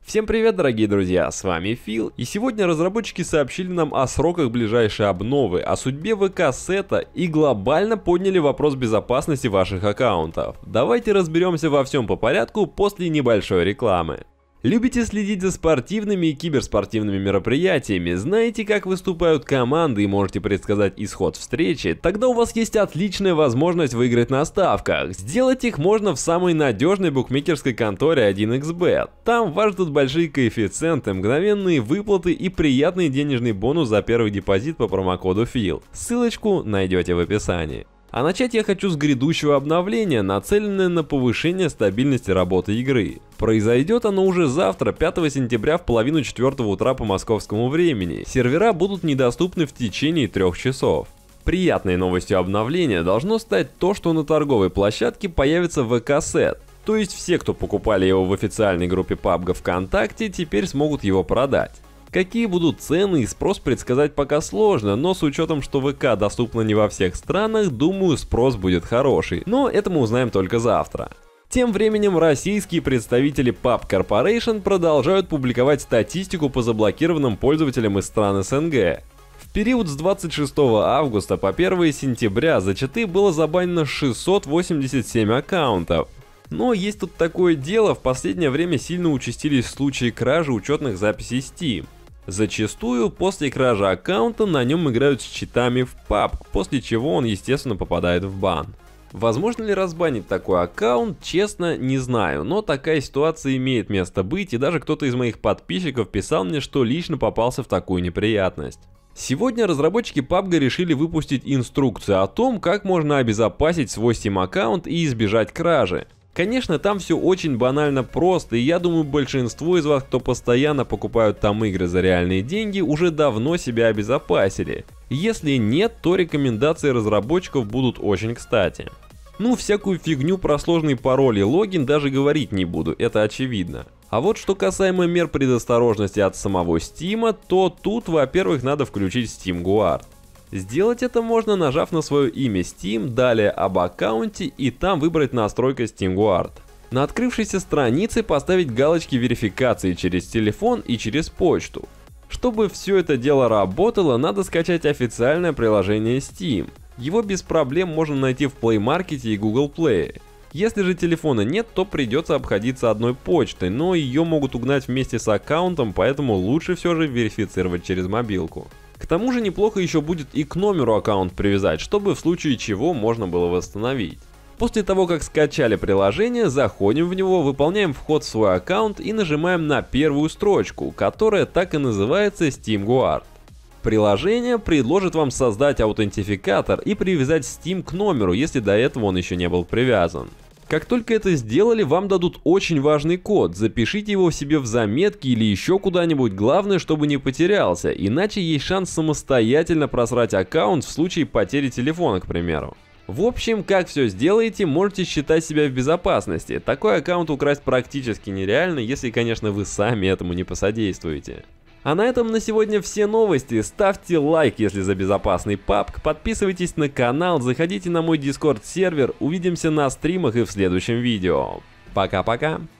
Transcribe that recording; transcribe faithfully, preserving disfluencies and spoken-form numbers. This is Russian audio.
Всем привет, дорогие друзья, с вами Фил, и сегодня разработчики сообщили нам о сроках ближайшей обновы, о судьбе ВК-сета и глобально подняли вопрос безопасности ваших аккаунтов. Давайте разберемся во всем по порядку после небольшой рекламы. Любите следить за спортивными и киберспортивными мероприятиями, знаете, как выступают команды и можете предсказать исход встречи? Тогда у вас есть отличная возможность выиграть на ставках. Сделать их можно в самой надежной букмекерской конторе один икс бет. Там вас ждут большие коэффициенты, мгновенные выплаты и приятный денежный бонус за первый депозит по промокоду Фил. Ссылочку найдете в описании. А начать я хочу с грядущего обновления, нацеленное на повышение стабильности работы игры. Произойдет оно уже завтра, пятого сентября в половину четвертого утра по московскому времени. Сервера будут недоступны в течение трех часов. Приятной новостью обновления должно стать то, что на торговой площадке появится ВК-сет. То есть все, кто покупали его в официальной группе пабг ВКонтакте, теперь смогут его продать. Какие будут цены и спрос предсказать пока сложно, но с учетом, что ВК доступно не во всех странах, думаю, спрос будет хороший, но это мы узнаем только завтра. Тем временем российские представители пабг Corporation продолжают публиковать статистику по заблокированным пользователям из стран эс эн гэ. В период с двадцать шестого августа по первое сентября за читы было забанено шестьсот восемьдесят семь аккаунтов. Но есть тут такое дело, в последнее время сильно участились случаи кражи учетных записей Steam. Зачастую после кражи аккаунта на нем играют с читами в пабг, после чего он естественно попадает в бан. Возможно ли разбанить такой аккаунт, честно не знаю, но такая ситуация имеет место быть, и даже кто-то из моих подписчиков писал мне, что лично попался в такую неприятность. Сегодня разработчики пабг решили выпустить инструкцию о том, как можно обезопасить свой Steam аккаунт и избежать кражи. Конечно, там все очень банально просто, и я думаю, большинство из вас, кто постоянно покупают там игры за реальные деньги, уже давно себя обезопасили. Если нет, то рекомендации разработчиков будут очень кстати. Ну, всякую фигню про сложный пароль и логин даже говорить не буду, это очевидно. А вот что касаемо мер предосторожности от самого Steam, то тут, во-первых, надо включить Steam Guard. Сделать это можно, нажав на свое имя Steam, далее об аккаунте и там выбрать настройка Steam Guard. На открывшейся странице поставить галочки верификации через телефон и через почту. Чтобы все это дело работало, надо скачать официальное приложение Steam. Его без проблем можно найти в Play Market и Google Play. Если же телефона нет, то придется обходиться одной почтой, но ее могут угнать вместе с аккаунтом, поэтому лучше все же верифицировать через мобилку. К тому же неплохо еще будет и к номеру аккаунт привязать, чтобы в случае чего можно было восстановить. После того, как скачали приложение, заходим в него, выполняем вход в свой аккаунт и нажимаем на первую строчку, которая так и называется Steam Guard. Приложение предложит вам создать аутентификатор и привязать Steam к номеру, если до этого он еще не был привязан. Как только это сделали, вам дадут очень важный код, запишите его себе в заметки или еще куда-нибудь, главное, чтобы не потерялся, иначе есть шанс самостоятельно просрать аккаунт в случае потери телефона, к примеру. В общем, как все сделаете, можете считать себя в безопасности, такой аккаунт украсть практически нереально, если, конечно, вы сами этому не посодействуете. А на этом на сегодня все новости. Ставьте лайк, если за безопасный пабг, подписывайтесь на канал, заходите на мой Discord сервер, увидимся на стримах и в следующем видео. Пока-пока.